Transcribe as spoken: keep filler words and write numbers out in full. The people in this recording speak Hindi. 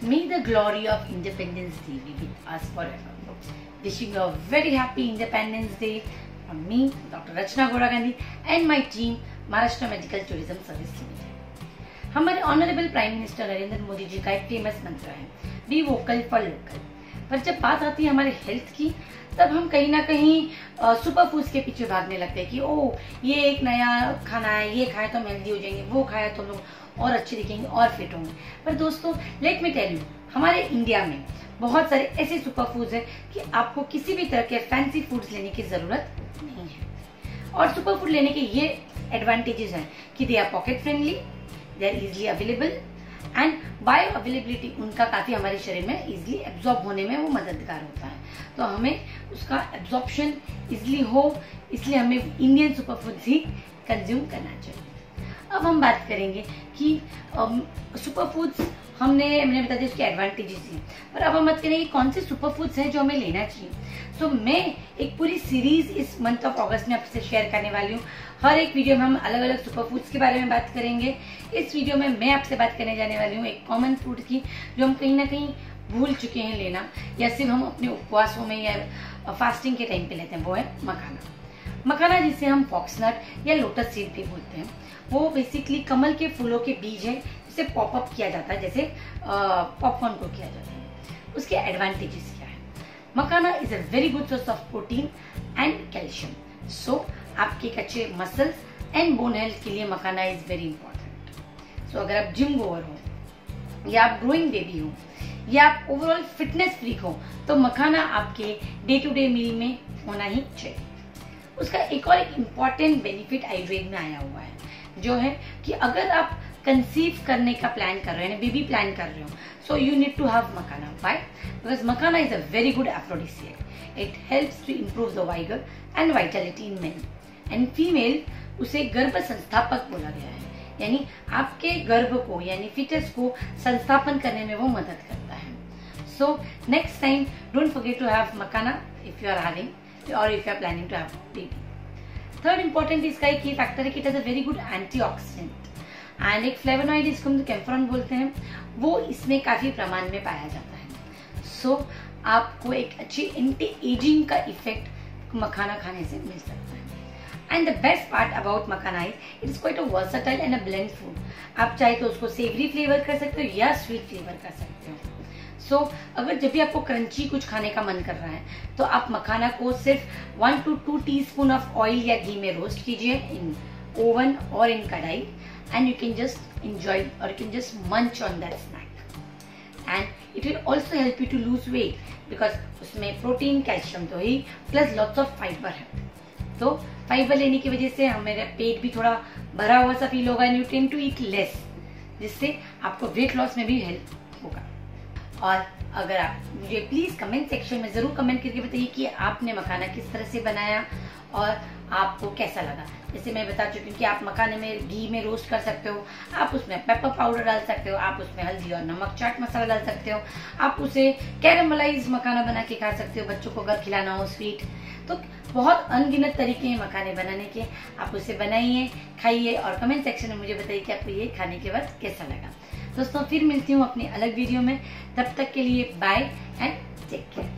May the glory of Independence Day be with us forever. Wishing you a very happy Independence Day from me, Doctor Rachna Gowda Gandhi, and my team, Maharashtra Medical Tourism Service Limited. हमारे honourable prime minister Narendra Modi ji का एक फेमस मंत्र है, बी वोकल फॉर लोकल। पर जब बात आती है हमारे हेल्थ की, तब हम कहीं ना कहीं सुपर फूड्स के पीछे भागने लगते हैं कि ओ ये एक नया खाना है, ये खाए तो हम हेल्दी हो जाएंगे, वो खाए तो लोग और अच्छे दिखेंगे और फिट होंगे। पर दोस्तों, लेट मी टेल यू, हमारे इंडिया में बहुत सारे ऐसे सुपर फूड्स हैं कि आपको किसी भी तरह के फैंसी फूड्स लेने की जरूरत नहीं है। और सुपर फूड लेने के ये एडवांटेजेस हैं कि they are pocket friendly, they are easily available and bioavailability उनका काफी हमारे शरीर में इजिली एब्जॉर्ब होने में वो मददगार होता है। तो हमें उसका एब्जॉर्प्शन इजिली हो, इसलिए हमें इंडियन सुपर फूड्स ही कंज्यूम करना चाहिए। अब हम बात करेंगे कि सुपर फूड्स हमने मैंने बता दिया उसके एडवांटेजेस हैं, पर अब हम बात करेंगे कौन से सुपर फूड्स हैं जो हमें लेना चाहिए। सो so, मैं एक पूरी सीरीज इस मंथ ऑफ अगस्त में आपसे शेयर करने वाली हूँ। हर एक वीडियो में हम अलग अलग सुपर फूड्स के बारे में बात करेंगे। इस वीडियो में मैं आपसे बात करने जाने वाली हूँ एक कॉमन फूड की, जो हम कहीं ना कहीं भूल चुके हैं लेना, या सिर्फ हम अपने उपवासों में या फास्टिंग के टाइम पे लेते हैं, वो है मखाना। मखाना जिसे हम फॉक्सनट या लोटस सीड भी बोलते हैं, वो बेसिकली कमल के फूलों के बीज है, जिसे पॉप अप किया जाता है, जैसे पॉपकॉर्न को किया जाता है। उसके एडवांटेजेस क्या है? Makhana is a very good source of protein and calcium. So आपके कच्चे मसल्स एंड बोन हेल्थ के लिए makhana is very important. So अगर आप जिम गोअर हो, या आप ग्रोइंग बेबी हो, या आप ओवरऑल फिटनेस फ्रीक हो, तो मखाना आपके डे टू डे मील में होना ही चाहिए। उसका एक और एक इम्पॉर्टेंट बेनिफिट आयुर्वेद में आया हुआ है, जो है कि अगर आप कंसीव करने का प्लान कर रहे हैं, बेबी प्लान कर रहे हो, so you need to have makhana. Why? Because makhana is a very good aphrodisiac. It helps to improve the vigour and vitality in men and female. उसे गर्भ संस्थापक बोला गया है, यानी आपके गर्भ को यानी फिटस को संस्थापन करने में वो मदद करता है। So next time don't forget to have makhana if you are having और if you are planning to have baby. Third important इसका एक ये फैक्टर है कि it is a very good antioxidant and एक फ्लेवोनॉइड जिसको हम कैम्फरॉन बोलते हैं, वो इसमें काफी प्रमाण में पाया जाता है। सो so, आपको एक अच्छी एंटी एजिंग का इफेक्ट मखाना खाने से मिल सकता है। And the best part about makhana is it is quite a versatile and a bland food. आप चाहे तो उसको सेवरी फ्लेवर कर सकते हो या स्वीट फ्लेवर कर सकते हो। सो so, अगर जब भी आपको क्रंची कुछ खाने का मन कर रहा है, तो आप मखाना को सिर्फ one two two teaspoon of oil या घी में रोस्ट कीजिए इन ओवन और इन कढ़ाई, and you can just enjoy or you can just munch on that snack and it will also help you to lose weight because उसमें प्रोटीन कैल्शियम तो ही प्लस लॉट्स ऑफ फाइबर है। तो फाइबर लेने की वजह से हमारा पेट भी थोड़ा भरा हुआ सा फील होगा and you tend to eat less, जिससे आपको वेट लॉस में भी हेल्प होगा। और अगर आप मुझे प्लीज कमेंट सेक्शन में जरूर कमेंट करके बताइए कि आपने मखाना किस तरह से बनाया और आपको कैसा लगा। जैसे मैं बता चुकी हूँ कि आप मखाने में घी में रोस्ट कर सकते हो, आप उसमें पेपर पाउडर डाल सकते हो, आप उसमें हल्दी और नमक चाट मसाला डाल सकते हो, आप उसे कैरेमलाइज मखाना बना के खा सकते हो बच्चों को अगर खिलाना हो स्वीट। तो बहुत अनगिनत तरीके हैं मखाने बनाने के। आप उसे बनाइए, खाइए और कमेंट सेक्शन में मुझे बताइए कि आपको ये खाने के बाद कैसा लगा। दोस्तों, फिर मिलती हूँ अपनी अलग वीडियो में। तब तक के लिए बाय एंड टेक केयर।